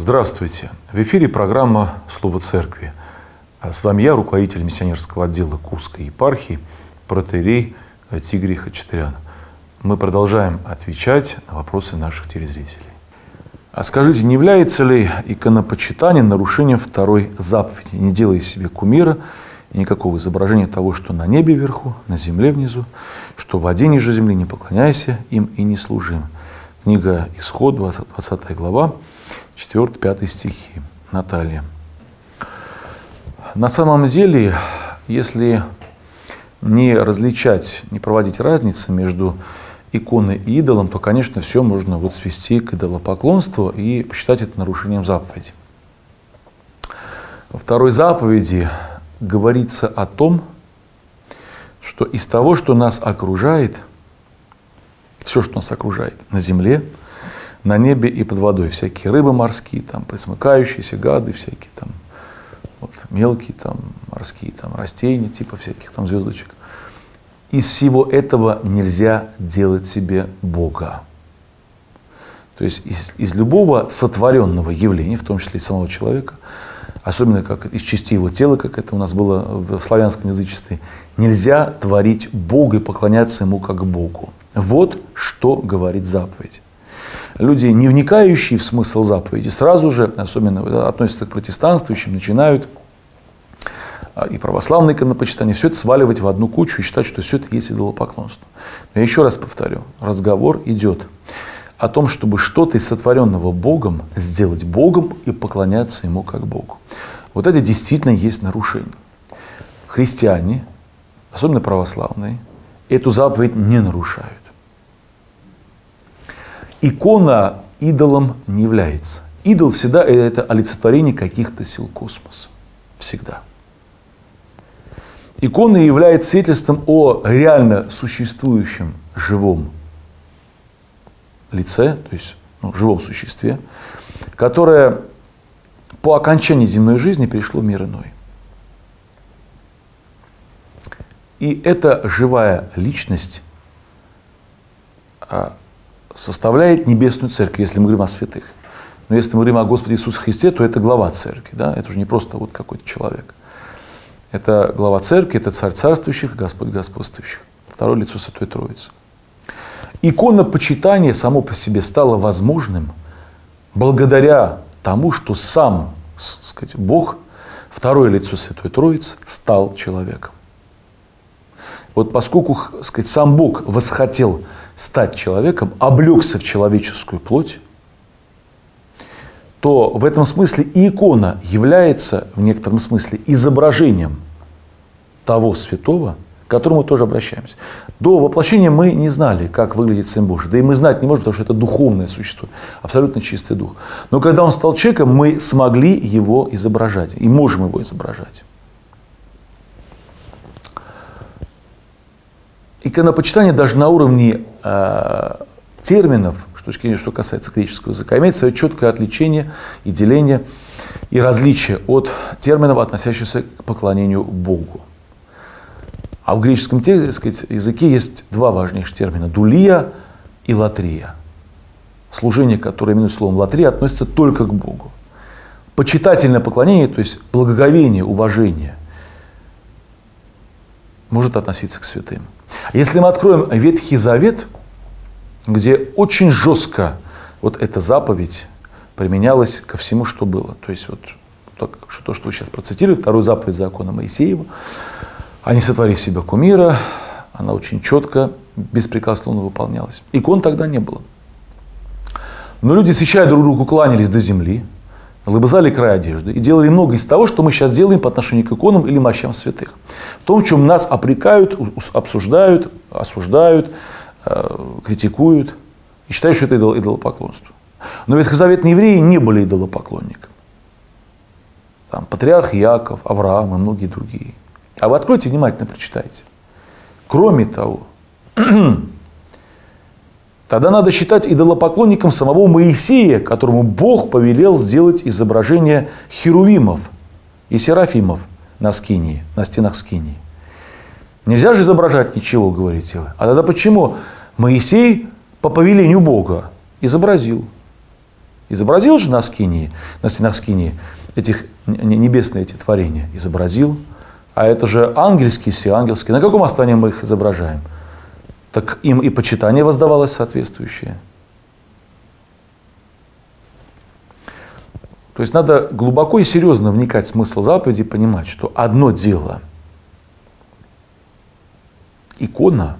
Здравствуйте! В эфире программа «Слово Церкви». С вами я, руководитель миссионерского отдела Курской епархии, протоиерей Тигрий Хачатурян. Мы продолжаем отвечать на вопросы наших телезрителей. А скажите, не является ли иконопочитание нарушением второй заповеди? Не делай себе кумира, никакого изображения того, что на небе вверху, на земле внизу, что в воде ниже земли, не поклоняйся им и не служи им. Книга Исход, 20 глава, 4-5 стихи. Наталья. На самом деле, если не различать, не проводить разницы между иконой и идолом, то, конечно, все можно свести к идолопоклонству и посчитать это нарушением заповеди. Во второй заповеди говорится о том, что из того, что нас окружает, все, что нас окружает на земле, на небе и под водой, всякие рыбы морские, там, пресмыкающиеся гады, всякие там, мелкие там, морские там, растения, типа всяких там звездочек. Из всего этого нельзя делать себе Бога. То есть из любого сотворенного явления, в том числе и самого человека, особенно как из частей его тела, как это у нас было в славянском язычестве, нельзя творить Бога и поклоняться Ему как Богу. Вот что говорит заповедь. Люди, не вникающие в смысл заповеди, сразу же, особенно относятся к протестанствующим, начинают и православное иконопочитание, все это сваливать в одну кучу и считать, что все это есть идолопоклонство. Но я еще раз повторю, разговор идет о том, чтобы что-то из сотворенного Богом сделать Богом и поклоняться Ему как Богу. Вот это действительно есть нарушение. Христиане, особенно православные, эту заповедь не нарушают. Икона идолом не является. Идол всегда это олицетворение каких-то сил космоса. Всегда. Икона является свидетельством о реально существующем живом лице, то есть живом существе, которое по окончании земной жизни перешло в мир иной. И эта живая личность составляет небесную церковь, если мы говорим о святых. Но если мы говорим о Господе Иисусе Христе, то это глава церкви. Да? Это уже не просто какой-то человек. Это глава церкви, это царь царствующих, Господь господствующих. Второе лицо Святой Троицы. Иконопочитание само по себе стало возможным благодаря тому, что сам, Бог, второе лицо Святой Троицы, стал человеком. Вот поскольку, сам Бог восхотел стать человеком, облегся в человеческую плоть, то в этом смысле и икона является в некотором смысле изображением того святого, к которому мы тоже обращаемся. До воплощения мы не знали, как выглядит Сын Божий. Да и мы знать не можем, потому что это духовное существо, абсолютно чистый дух. Но когда Он стал человеком, мы смогли Его изображать и можем Его изображать. Иконопочитание даже на уровне терминов, с точки зрения, что касается греческого языка, имеет свое четкое отличие и деление, и различие от терминов, относящихся к поклонению Богу. А в греческом языке есть два важнейших термина – дулия и латрия. Служение, которое именуется словом латрия, относится только к Богу. Почитательное поклонение, то есть благоговение, уважение, может относиться к святым. Если мы откроем Ветхий Завет, где очень жестко эта заповедь применялась ко всему, что было. То есть то, что вы сейчас процитировали, вторую заповедь закона Моисеева, «А не сотвори себя кумира», она очень четко, беспрекословно выполнялась. Икон тогда не было. Но люди, свечая друг другу, кланялись до земли, лобызали край одежды и делали много из того, что мы сейчас делаем по отношению к иконам или мощам святых. В том, в чем нас опрекают, обсуждают, осуждают, критикуют и считают, что это идолопоклонство. Но ветхозаветные евреи не были идолопоклонниками. Там патриарх Иаков, Авраам и многие другие. А вы откройте, внимательно прочитайте. Кроме того, тогда надо считать идолопоклонником самого Моисея, которому Бог повелел сделать изображение херувимов и серафимов на скинии, на стенах скинии. Нельзя же изображать ничего, говорите вы. А тогда почему Моисей по повелению Бога изобразил Изобразил же на стенах Скинии этих небесные эти творения? Изобразил. А это же ангельские, сиангельские. На каком основании мы их изображаем? Так им и почитание воздавалось соответствующее. То есть надо глубоко и серьезно вникать в смысл заповеди, понимать, что одно дело икона,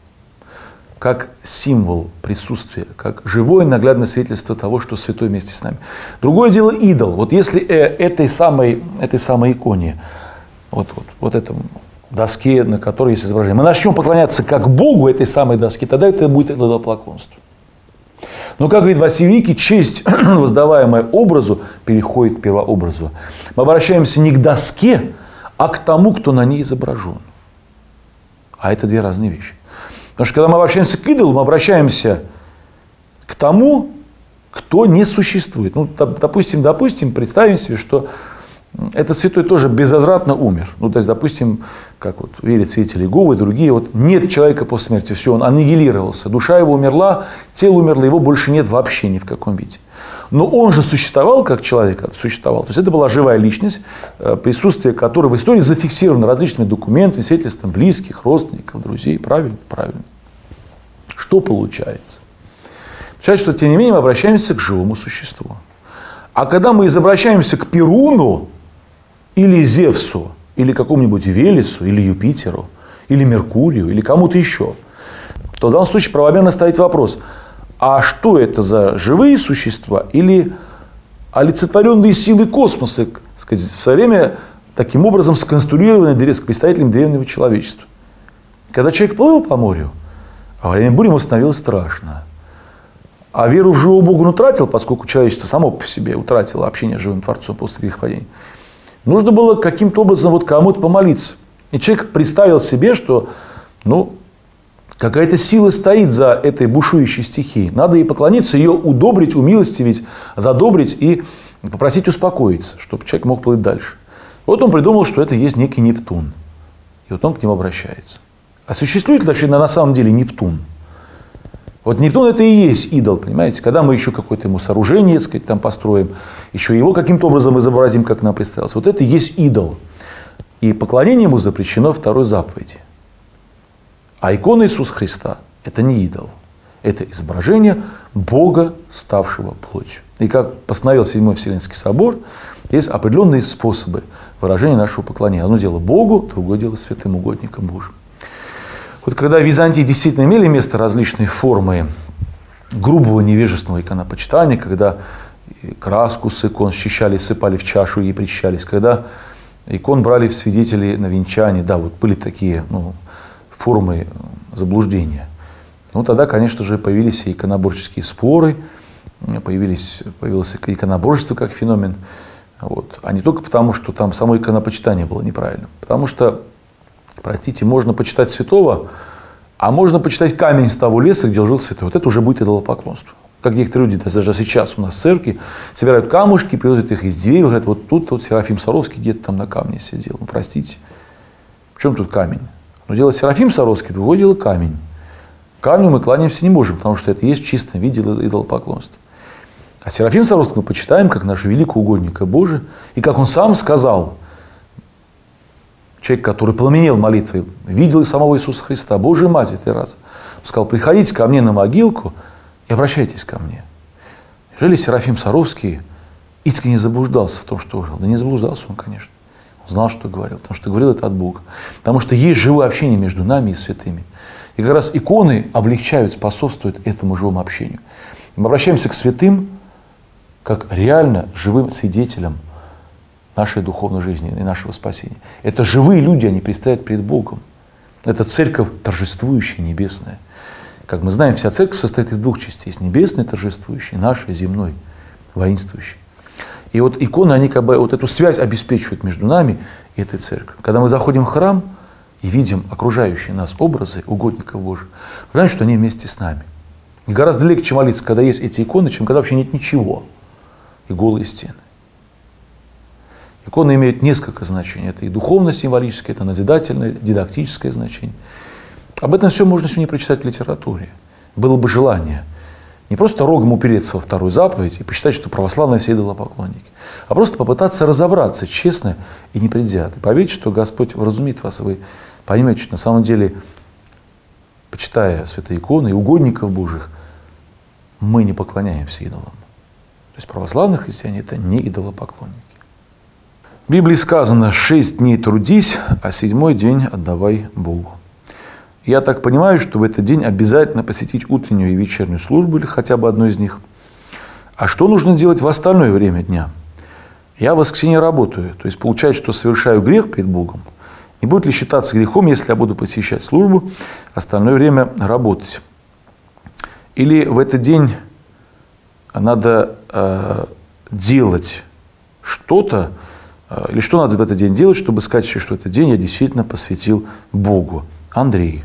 как символ присутствия, как живое наглядное свидетельство того, что святой вместе с нами. Другое дело идол. Вот если этой самой иконе, вот этом доске, на которой есть изображение, мы начнем поклоняться как Богу этой самой доске, тогда это будет идолопоклонство. Но, как говорит Василий Великий, честь, воздаваемая образу, переходит к первообразу. Мы обращаемся не к доске, а к тому, кто на ней изображен. А это две разные вещи. Потому что, когда мы обращаемся к идолу, мы обращаемся к тому, кто не существует. Ну, допустим, представим себе, что этот святой тоже безвозвратно умер. Ну, то есть, допустим, как вот верят свидетели Иеговы и другие, вот нет человека после смерти, все, он аннигилировался, душа его умерла, тело умерло, его больше нет вообще ни в каком виде. Но он же существовал как человек, существовал. То есть, это была живая личность, присутствие которой в истории зафиксировано различными документами, свидетельством близких, родственников, друзей. Правильно? Правильно. Что получается? Получается, что, тем не менее, мы обращаемся к живому существу. А когда мы обращаемся к Перуну, или Зевсу, или какому-нибудь Велесу, или Юпитеру, или Меркурию, или кому-то еще, то в данном случае правомерно ставить вопрос, а что это за живые существа или олицетворенные силы космоса, сказать, в свое время таким образом сконструированные представителями древнего человечества. Когда человек плыл по морю, во время бури ему становилось страшно. А веру в живого Бога он утратил, поскольку человечество само по себе утратило общение с живым Творцом после грехопадения. Нужно было каким-то образом вот кому-то помолиться. И человек представил себе, что какая-то сила стоит за этой бушующей стихией. Надо ей поклониться, ее удобрить, умилостивить, задобрить и попросить успокоиться, чтобы человек мог плыть дальше. Вот он придумал, что это есть некий Нептун. И вот он к нему обращается. А существует ли на самом деле Нептун? Вот Нептун это и есть идол, понимаете? Когда мы еще какое-то ему сооружение, так сказать, там построим, еще его каким-то образом изобразим, как нам представилось. Вот это и есть идол. И поклонение ему запрещено второй заповеди. А икона Иисуса Христа – это не идол. Это изображение Бога, ставшего плотью. И как постановил Седьмой Вселенский собор, есть определенные способы выражения нашего поклонения. Одно дело Богу, другое дело святым угодникам Божьим. Вот когда в Византии действительно имели место различные формы грубого невежественного иконопочитания, когда краску с икон счищали, сыпали в чашу и причащались, когда икон брали в свидетели на венчание, да, вот были такие формы заблуждения. Ну, тогда, конечно же, появились и иконоборческие споры, появилось иконоборчество как феномен, вот. А не только потому, что там само иконопочитание было неправильным, потому что, простите, можно почитать святого, а можно почитать камень с того леса, где жил святой. Вот это уже будет идолопоклонство. Как некоторые люди, даже сейчас у нас в церкви, собирают камушки, привозят их из деревьев, говорят, вот тут вот Серафим Саровский где-то там на камне сидел. Ну, простите, в чем тут камень? Но дело Серафим Саровский, другое дело камень. Камню мы кланяемся не можем, потому что это и есть в чистом виде идолопоклонства. А Серафим Саровский мы почитаем как нашего великого угодника Божия, и как он сам сказал, человек, который пламенел молитвой, видел и самого Иисуса Христа, Божию Мать 3 раза. Он сказал, приходите ко мне на могилку и обращайтесь ко мне. Неужели Серафим Саровский искренне заблуждался в том, что говорил? Да не заблуждался он, конечно. Он знал, что говорил, потому что говорил это от Бога. Потому что есть живое общение между нами и святыми. И как раз иконы облегчают, способствуют этому живому общению. Мы обращаемся к святым как реально живым свидетелям нашей духовной жизни и нашего спасения. Это живые люди, они предстоят перед Богом. Это церковь торжествующая, небесная. Как мы знаем, вся церковь состоит из 2 частей. Есть небесной торжествующей, нашей земной, воинствующей. И вот иконы, они как бы вот эту связь обеспечивают между нами и этой церковью. Когда мы заходим в храм и видим окружающие нас образы угодников Божьих, мы знаем, что они вместе с нами. И гораздо легче молиться, когда есть эти иконы, чем когда вообще нет ничего. И голые стены. Иконы имеют несколько значений. Это и духовно-символическое, это назидательное, дидактическое значение. Об этом все можно сегодня прочитать в литературе. Было бы желание. Не просто рогом упереться во вторую заповедь и посчитать, что православные все идолопоклонники, а просто попытаться разобраться честно и непредвзято. Поверьте, что Господь вразумит вас, и вы поймете, что на самом деле, почитая святые иконы и угодников Божьих, мы не поклоняемся идолам. То есть православные христиане – это не идолопоклонники. В Библии сказано: 6 дней трудись, а 7-й день отдавай Богу. Я так понимаю, что в этот день обязательно посетить утреннюю и вечернюю службу или хотя бы одну из них. А что нужно делать в остальное время дня? Я в воскресенье работаю, то есть получается, что совершаю грех перед Богом. Не будет ли считаться грехом, если я буду посещать службу, остальное время работать? Или в этот день надо делать что-то, или что надо в этот день делать, чтобы сказать, что этот день я действительно посвятил Богу? Андрей.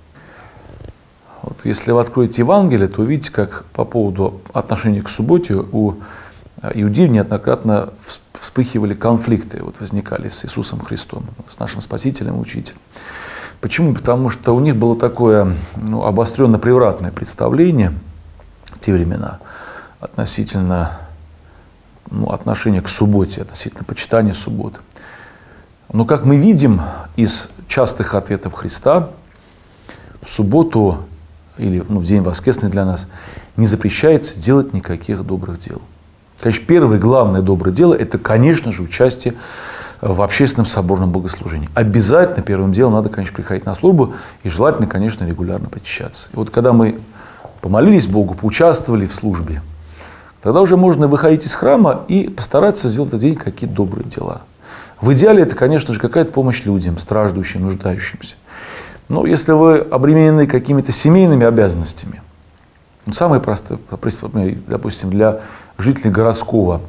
Вот если вы откроете Евангелие, то увидите, как по поводу отношения к субботе у иудеев неоднократно вспыхивали конфликты, вот возникали с Иисусом Христом, с нашим Спасителем и Учителем. Почему? Потому что у них было такое обостренно-превратное представление в те времена относительно отношения к субботе, относительно почитания субботы. Но как мы видим из частых ответов Христа, в субботу или в день воскресный для нас не запрещается делать никаких добрых дел. Конечно, первое главное доброе дело – это, конечно же, участие в общественном соборном богослужении. Обязательно первым делом надо, конечно, приходить на службу и желательно, конечно, регулярно причащаться. И вот когда мы помолились Богу, поучаствовали в службе, тогда уже можно выходить из храма и постараться сделать в этот день какие-то добрые дела. В идеале это, конечно же, какая-то помощь людям, страждущим, нуждающимся. Но если вы обременены какими-то семейными обязанностями, самые простые, допустим, для жителей городской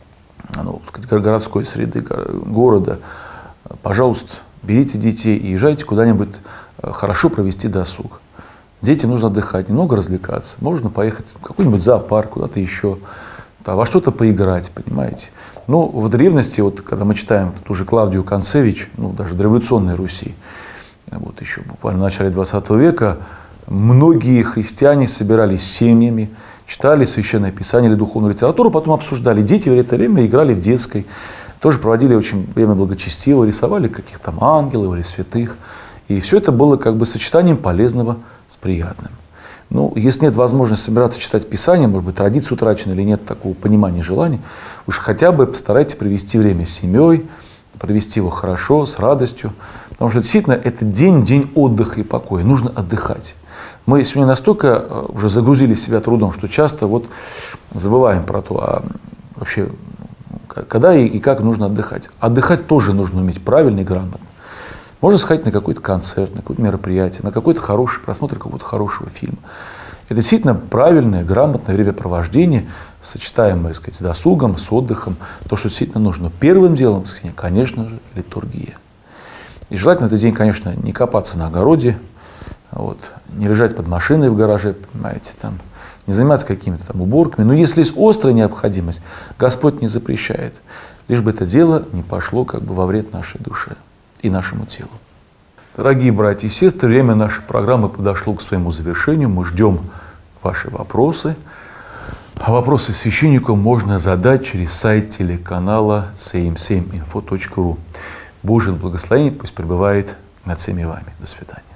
среды города, пожалуйста, берите детей и езжайте куда-нибудь хорошо провести досуг. Детям нужно отдыхать, немного развлекаться. Можно поехать в какой-нибудь зоопарк, куда-то еще, во что-то поиграть, понимаете. Ну, в древности, вот, когда мы читаем ту же Клавдию Концевич, даже в дореволюционной Руси, вот еще буквально в начале 20 века, многие христиане собирались семьями, читали Священное Писание или духовную литературу, потом обсуждали. Дети в это время играли в детской, тоже проводили очень время благочестиво, рисовали каких-то там ангелов или святых. И все это было как бы сочетанием полезного с приятным. Ну, если нет возможности собираться читать Писание, может быть, традиция утрачена или нет такого понимания, желания, уж хотя бы постарайтесь провести время с семьей, провести его хорошо, с радостью. Потому что действительно это день отдыха и покоя. Нужно отдыхать. Мы сегодня настолько уже загрузили себя трудом, что часто вот забываем про то, а вообще, когда и как нужно отдыхать. Отдыхать тоже нужно уметь правильно и грамотно. Можно сходить на какой-то концерт, на какое-то мероприятие, на какой-то хороший просмотр какого-то хорошего фильма. Это действительно правильное, грамотное времяпровождение, сочетаемое, так сказать, с досугом, с отдыхом, то, что действительно нужно. Первым делом, конечно же, литургия. И желательно в этот день, конечно, не копаться на огороде, не лежать под машиной в гараже, понимаете, не заниматься какими-то там уборками. Но если есть острая необходимость, Господь не запрещает, лишь бы это дело не пошло как бы во вред нашей душе и нашему телу. Дорогие братья и сестры, время нашей программы подошло к своему завершению. Мы ждем ваши вопросы. А вопросы священнику можно задать через сайт телеканала cm7info.ru. Божье благословение пусть пребывает над всеми вами. До свидания.